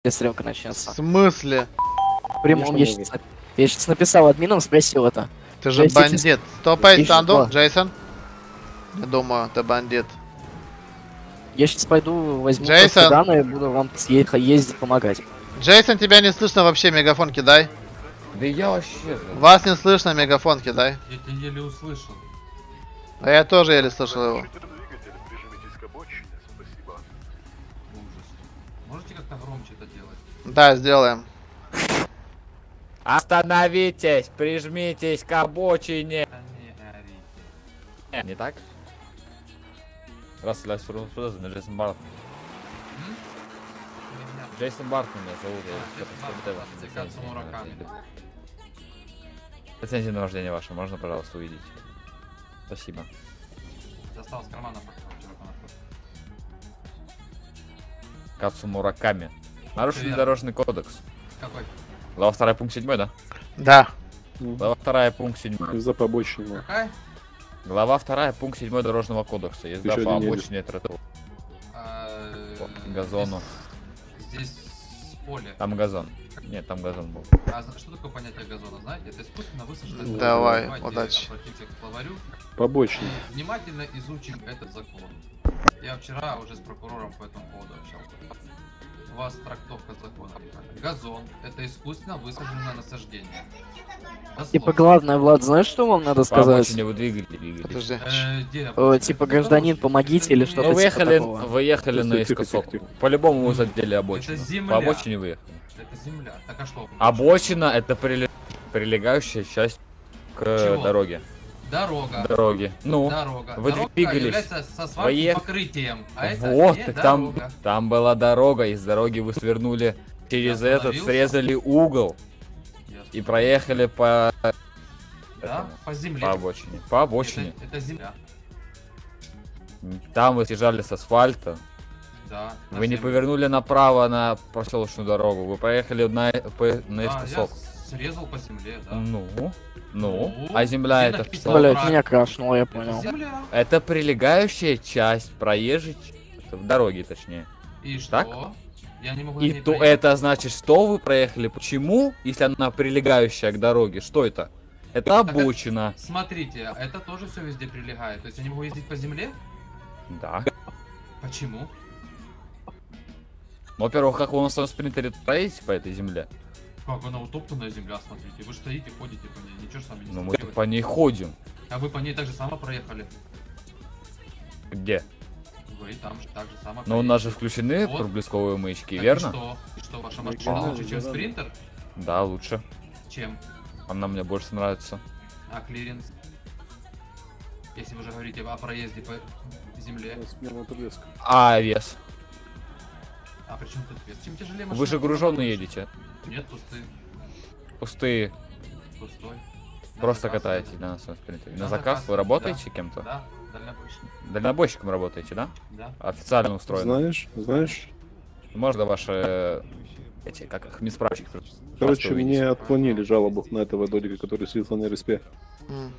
перестрелка В начнется. смысле? В прямом я сейчас написал админам, спросил это. Ты же Джейсон, бандит. Стопай и станду, что? Джейсон. Я думаю, ты бандит. Я сейчас пойду возьму Джейсон! Костадана и буду вам ездить помогать. Джейсон, тебя не слышно вообще, мегафон кидай. Да я вообще... Вас не слышно, мегафон кидай. Я тебя еле услышал. А я тоже еле слышал его. Ужас. Можете как-то громче это делать? Да, сделаем. Остановитесь, прижмитесь к обочине. Да не орите. Не так? Раз, Джейсон Барт. Джейсон Барт меня зовут. Затыкаться мураками. Лицензия на вождение ваша, можно, пожалуйста, увидеть? Спасибо. Достал с кармана чувака на фото. Кацу Мураками. Нарушили Верно. дорожный кодекс. Какой? Глава 2 пункт 7, да? Да. Глава 2 пункт 7. За побочину. Какая? Глава 2 пункт 7 дорожного кодекса. Езда Еще по один обочине тротуара. Газону. Здесь поле. Там газон. Нет, там газон был. А что такое понятие газона, знаете? Это искусственно высаженная Давай, Давайте удачи. обратимся к словарю Побочный. и внимательно изучим этот закон. Я вчера уже с прокурором по этому поводу общался. У вас трактовка закона. Газон – это искусственно высаженное насаждение. Типа, главное, Влад, знаешь, что вам надо По сказать? обочине вы двигались. Подожди. Типа, гражданин, помогите или что-то Ну, типа такого. выехали на Тихо, искосок. тихо, тихо. По-любому вы задели обочину. Это земля. По обочине выехали. Это земля. Так а что? Обочина это прилегающая часть к Чего? дороге. Дорога. Дороги. Ну, Дорога. вы Дорога двигались. является с асфальтным Поех- покрытием. А это вот, не так дорога. там была дорога, из дороги вы свернули через Я этот, остановился. срезали угол Ясно. и проехали по Да, по земле. по обочине. По обочине. Это земля. Там вы съезжали с асфальта. Да. на Вы не землю. повернули направо на проселочную дорогу, вы поехали на Да, я наискосок. срезал по земле, да. Ну, Ну, а земля где это написано? что? Блять, меня крашнуло, я Это понял. земля. Это прилегающая часть проезжей дороги, точнее. И что? Так? Я не могу И на ней то проехать. это значит, что вы проехали? Почему, если она прилегающая к дороге? Что это? Это Так это- обочина. Смотрите, это тоже все везде прилегает. То есть я не могу ездить по земле? Да. Почему? Ну, во-первых, как вы на своем спринтере проедете по этой земле? Как она утоптанная земля, смотрите. Вы же стоите, ходите по ней. Ничего ж с вами не Ну, мы случилось. по ней ходим. А вы по ней так же само проехали. Где? Вы там же так же само Но у нас же проехали. включены Вот. проблесковые маячки, Так верно? И что? И что, ваша Ну, машина да, лучше, чем да, да. спринтер? Да, лучше. Чем? Она мне больше нравится. А клиренс? Если вы же говорите о проезде по земле. Смена подлеска. А вес? А при чем тут вес? Чем тяжелее машина? Вы же тем груженные лучше. едете. Нет, пустые. Пустые. Пустой. На Просто заказ катаетесь еду. да, на своем спринтере. На На заказ заказ, вы работаете да. кем-то? Да, дальнобойщик. Дальнобойщиком работаете, да? Да. Официально устроено. Знаешь? Можно ваши эти, как их, медсправочки? Короче, просто мне увидеть? отклонили жалобу на этого додика, который слился на РСП. М.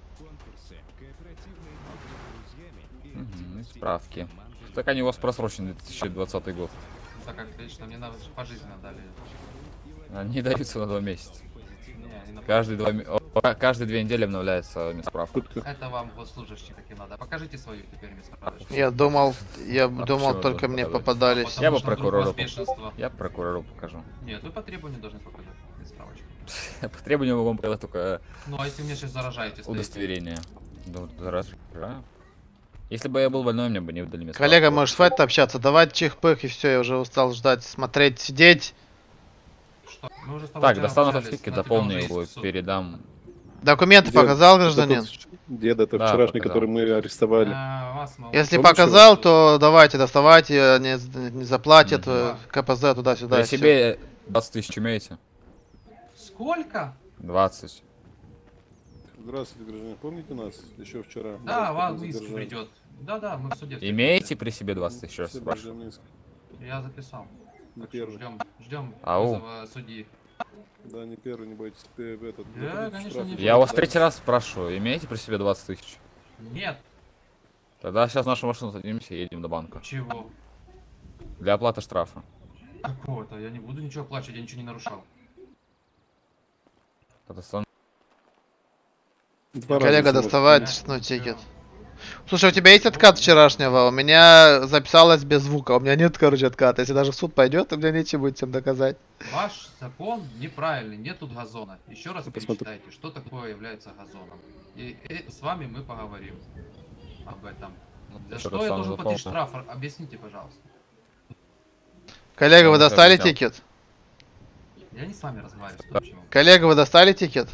Мгм, справки. Так они у вас просрочены 2020 год. Так как лично мне надо же пожизненно дали. Они даются на 2 месяца. Не, они на- Каждые 2 недели обновляется медсправка. Шутка. Это вам госслужащим каким надо. Покажите свою теперь мне справочку. Я думал почему только вы мне показали? попадались. Потому Я бы что вдруг прокурору у вас бешенство. Я прокурору покажу. Нет, вы по требованию должны показать мне справочку. По требованию могу вам показать только Ну а если вы мне сейчас заражаете, стоите? удостоверение. Ну, раз, да. Если бы я был больной, мне бы не выдали медсправку. Коллега, можешь с Фэтт общаться? Давай чих-пых и все, я уже устал ждать, смотреть, сидеть. Что? Мы уже с тобой Так, вчера достану общались, фотки, на тебя дополню уже его, есть суд. передам. Документы Дед, показал, это гражданин? тот Дед, это Да, вчерашний, показал. который мы арестовали. Вас мы- Если Помнишь, показал, то давайте доставайте, не заплатят, Мгм. КПЗ туда-сюда. При и всё. себе 20 тысяч имеете? Сколько? 20. Здравствуйте, гражданин. Помните нас еще вчера? Да, Вас вам потом иск задержали. придет. Да, мы в суде. Имеете при себе 20 тысяч, раз Все спрашиваю? гражданин иск. Я записал. Не Так что первый. ждем Ау. вызова судьи. Да, не первый, не бойтесь. Этот, Да, заплатите конечно, штраф. не Я у вас Да. 3-й раз спрашиваю, имеете при себе 20 тысяч? Нет. Тогда сейчас в нашу машину садимся и едем до банка. Чего? Для оплаты штрафа. Какого-то, я не буду ничего оплачивать, я ничего не нарушал. Катастрофа. Два раза Коллега сможешь доставает понять. честной тикет. Слушай, у тебя есть откат вчерашнего? У меня записалось без звука. У меня нет, короче, отката. Если даже в суд пойдет, у меня нечего будет всем доказать. Ваш закон неправильный, нет тут газона. Еще раз Ну, посмотри. перечитайте, что такое является газоном. И с вами мы поговорим об этом. За Еще что раз я сам должен запомнил. платить штраф? Объясните, пожалуйста. Коллега, вы Я уже достали отвечал. тикет? Я не с вами разговариваю, что почему? Коллега, вы достали тикет?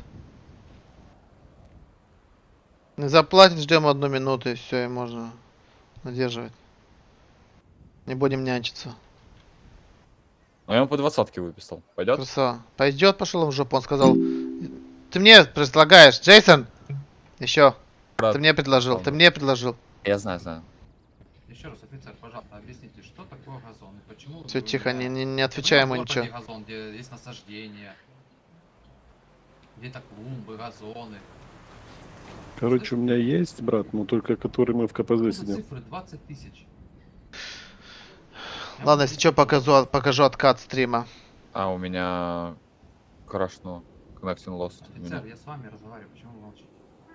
Не заплатит, ждем 1 минуту и все, и можно надерживать. Не будем нянчиться. Ну, я ему по 20-ке выписал. Пойдет? Красава. Пойдет, пошел в жопу, он сказал. Ты мне предлагаешь, Джейсон? Еще. Брат, Ты мне предложил, ты мне предложил. я знаю. Еще раз, офицер, пожалуйста, объясните, что такое газон и почему... Все вы тихо, у меня- не отвечай ему в городе ничего. газон, где есть насаждения, где-то клумбы, газоны. Короче, у меня есть, брат, но только который мы в КПЗ Что за сидим. цифры 20 тысяч? Ладно, если что, покажу откат стрима. А, у меня... Крашну. Connecting lost. Офицер, я с вами разговариваю, почему вы молчите?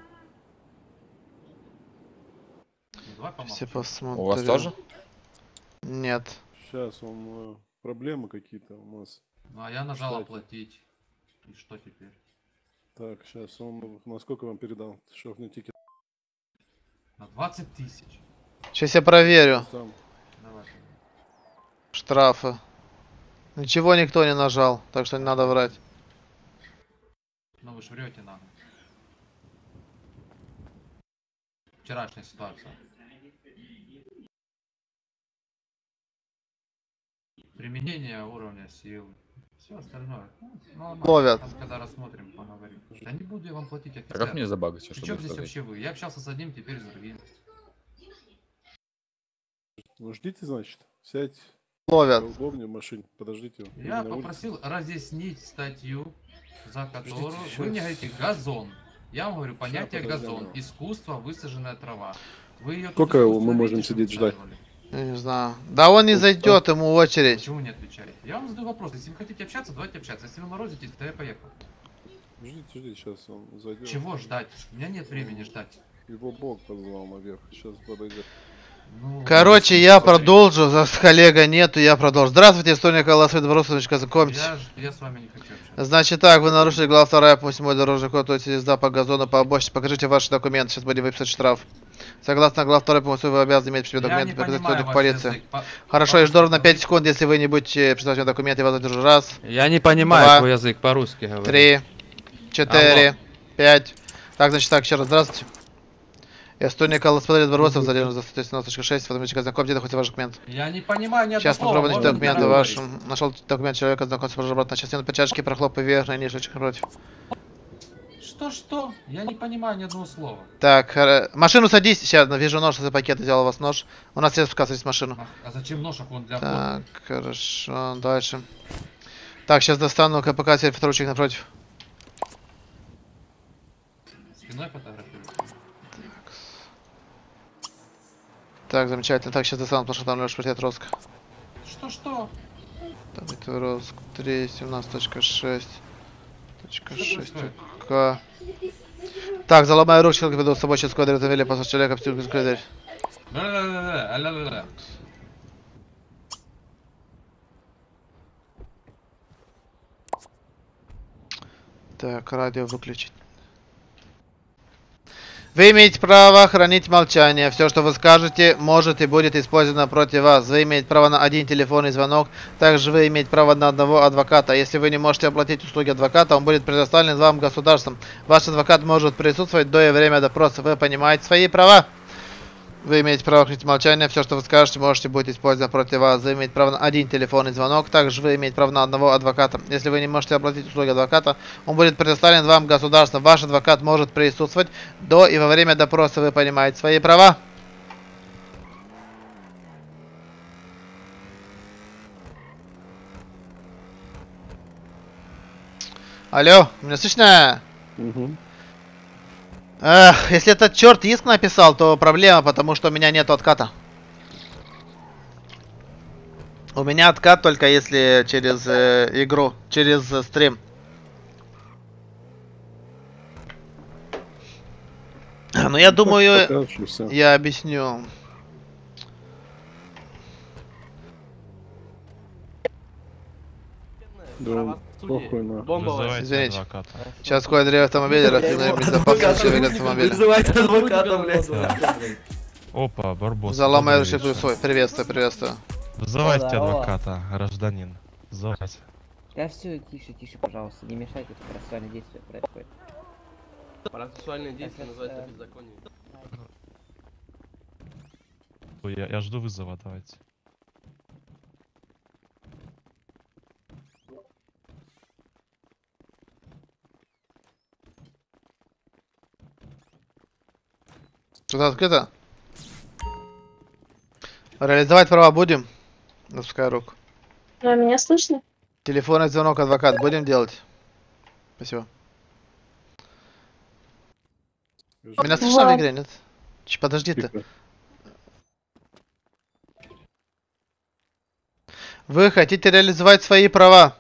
Ну, давай Все помолчим. посмотрим. У вас тоже? Нет. Сейчас проблемы какие-то у нас. Ну а я нажал Кстати. оплатить. И что теперь? Так, сейчас он насколько вам передал? Шофный тикет На 20 тысяч. Сейчас я проверю сам. Давай. штрафы. Ничего никто не нажал, так что не надо врать. Ну вы ж врете нам. Вчерашняя ситуация. Применение уровня сил. Все остальное. Ну, Ловят. там, когда рассмотрим, поговорим. Да не буду я вам платить, А офицер. как мне забагать, Причем чтобы здесь сказать? вообще вы? Я общался с одним, теперь с другим. Ну ждите, значит. Сядь Ловят. удобнее в машине. Подождите. Я Или на улице. попросил разъяснить статью, за которую Подождите, вы мне щас. говорите газон. Я вам говорю понятие подождем. газон, искусство, высаженная трава. Вы ее Сколько мы можем сидеть ждать? Я не знаю. Да он не Ну, зайдет, ему очередь. Почему не отвечаете? Я вам задаю вопрос. Если вы хотите общаться, давайте общаться. Если вы морозитесь, то я поехал. Ждите, сейчас он зайдет. Чего ждать? У меня нет времени ждать. Его Бог позвал наверх. Сейчас подойдет. Ну, Короче, я продолжу, за коллега нету, я продолжу. Здравствуйте, Эстония, Колосович, Добросович, Казакович. я с вами не хочу общаться. Значит так, вы нарушили глава 2, пункт 7 дорожный код, то есть езда по газону, по обочине. Покажите ваши документы, сейчас будем выписать штраф. Согласно глава 2, пункт 7, вы обязаны иметь при себе Я не документы, показать понимаю только ваш полиции. язык. Хорошо, я жду ровно 5 секунд, если вы не будете представить мне документы, я вас задержу. Раз, Я не понимаю Два, твой язык, по-русски говорю. 3, 4, 5. Так, значит так, еще раз, здравствуйте. Эстония, Колосович, Добросов, задержан за 117.6, потому что знакомьте, хоть ваш документ. Я не понимаю ни одного Сейчас слова. попробуйте Можно не документы говорить? ваши. Нашел документ человека, знакомься, прошу обратно. Сейчас я на печаточке прохлопаю вверх, на ниже, против. Что? Я не понимаю ни одного слова. Так, машину садись. Сейчас, вижу нож, из пакета взял у вас нож. У нас есть садись в машину. А зачем нож, а он для Так, хорошо, дальше. Так, сейчас достану КПК, фоторучек напротив. спиной фотографируешь? Так, замечательно. Так, сейчас достану, потому что там лежит портрет Роск. Что? Там это Роск 3, 17.6. Что .6. происходит? К. Так, заломаю ручки, как веду с собой через квадрат автомобиля, после человека, без дверь. Ля-ля-ля-ля-ля-ля-ля. Так, радио выключить. Вы имеете право хранить молчание. Все, что вы скажете, может и будет использовано против вас. Вы имеете право на один телефонный звонок. Также вы имеете право на одного адвоката. Если вы не можете оплатить услуги адвоката, он будет предоставлен вам государством. Ваш адвокат может присутствовать до и время допроса. Вы понимаете свои права? Вы имеете право хранить молчание. Все, что вы скажете, можете будет использовано против вас. Вы имеете право на один телефонный звонок. Также вы имеете право на одного адвоката. Если вы не можете оплатить услуги адвоката, он будет предоставлен вам государством. Ваш адвокат может присутствовать до и во время допроса. Вы понимаете свои права? Алло, меня слышно? Угу. Эх, если этот черт иск написал, то проблема, потому что у меня нет отката. У меня откат только если через игру, через стрим. Ну я думаю, Покажешь, всё. я объясню. Да, похуй на. Извините. Сейчас ходит автомобиль, расстрельная безопасность человека автомобиля. Вызывайте адвоката, блядь. Опа, Барбос. Заломающий плюсой. Приветствую, приветствую. Вызывайте Здорово. адвоката, гражданин. Вызывайте. Да все, тише, тише, пожалуйста, не мешайте, тут процессуальное действие происходит. Процессуальное действие Сейчас, называется беззаконие. Я жду вызова, давайте. Что-то открыто? Реализовать права будем? Запускай руку. А меня слышно? Телефонный звонок, адвокат. Будем делать? Спасибо. Меня слышно в игре, нет? Подожди ты. Тихо. Вы хотите реализовать свои права?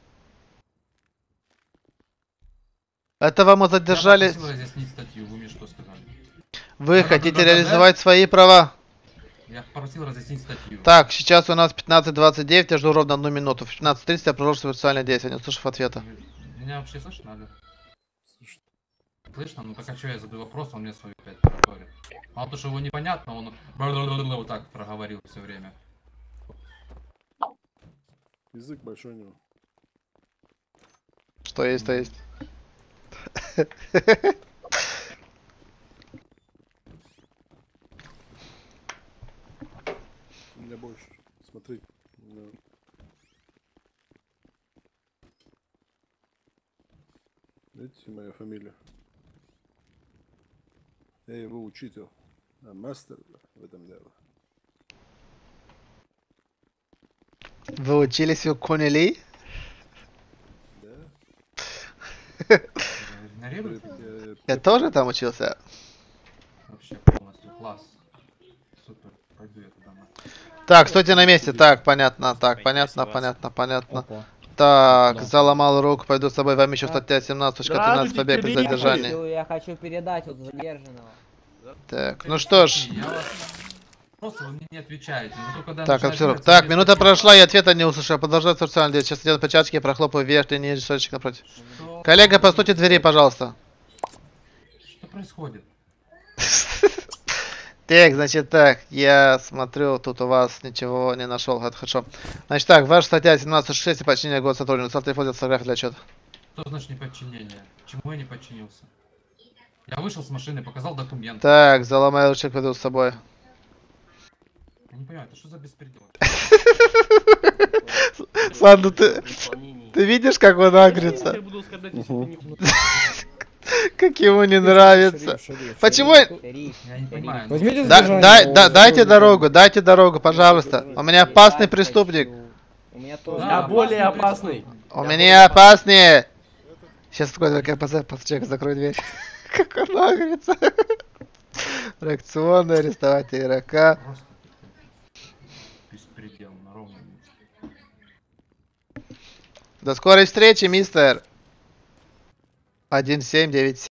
Это вам задержали. Я попросил разъяснить статью, вы мне что сказали? Вы Да, хотите да, да, да, реализовать свои права? Я попросил разъяснить статью. Так, сейчас у нас 15:29, я жду ровно 1 минуту. В 15:30 я продолжу процессуальное действие, не услышав ответа. Меня вообще слышно, Аля? Слышно? Ну так а что я задаю вопрос, он мне свою опять проговорит. Мало то, что его непонятно, он вот так проговорил все время. Язык большой у него. Что есть, то есть. У меня больше. Смотри. у меня- Видите моя фамилия? Я его учитель. А мастер в этом деле. Вы учились у Конелей? Да? Игнорирует? Я тоже там учился. Вообще полностью класс. Супер, пойду я туда. Так, стойте на месте. Так, понятно, так, понятно. Опа. Так, заломал руку, пойду с собой. Вам еще статья 17.13 побег при задержании. Я хочу передать вот задержанного. Так, ну что ж. Я вас... Просто вы мне не отвечаете. Вы только когда Так, начинаете обсервер. говорить, Так, без минута ответа. прошла, я ответа не услышал. Продолжаю процессуальное действие. Сейчас идет по чашке, я прохлопаю верхний и нижний шажочек напротив. Что? Коллега, постойте в двери, пожалуйста. Что происходит? Так, значит так, я смотрю, тут у вас ничего не нашел, это хорошо. Значит так, ваша статья 17.6 и подчинение год сотруднику. Цел телефон фотографии для отчета. Что значит неподчинение? Чему я не подчинился? Я вышел с машины, показал документ. Так, заломай ручек, пойду с собой. Я не понимаю, это что за беспредел? Ладно, ты Исполнение. видишь, как он агрится? Я буду оскорблять, если ты не... Как ему не нравится. Почему? Шериф, Я не понимаю. Возьмите Дайте дорогу, пожалуйста. У меня опасный преступник. У меня тоже. Да, Я более опасный. У меня опаснее. Сейчас такой КПЗ, человек, закрой дверь. Как он агрится. Реакционно арестовать игрока. Просто беспредел на ровном месте. До скорой встречи, мистер. 1797.